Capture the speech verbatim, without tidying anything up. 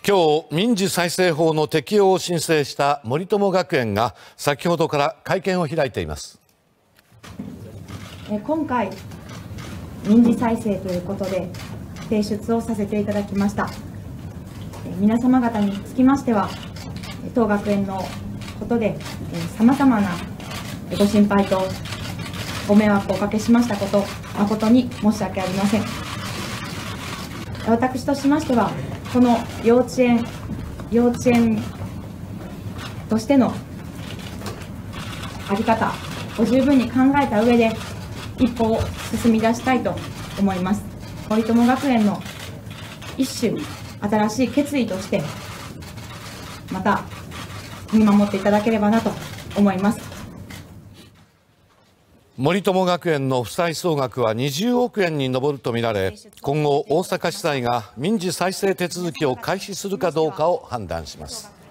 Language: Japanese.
今日、民事再生法の適用を申請した森友学園が先ほどから会見を開いています。 今回、民事再生ということで提出をさせていただきました。皆様方につきましては、当学園のことでさまざまなご心配とご迷惑をおかけしましたこと、誠に申し訳ありません。私としましては、この幼稚園、幼稚園としての在り方を十分に考えた上で、一歩を進み出したいと思います。森友学園の一種、新しい決意として、また見守っていただければなと思います。 森友学園の負債総額はにじゅうおくえんに上るとみられ、今後、大阪地裁が民事再生手続きを開始するかどうかを判断します。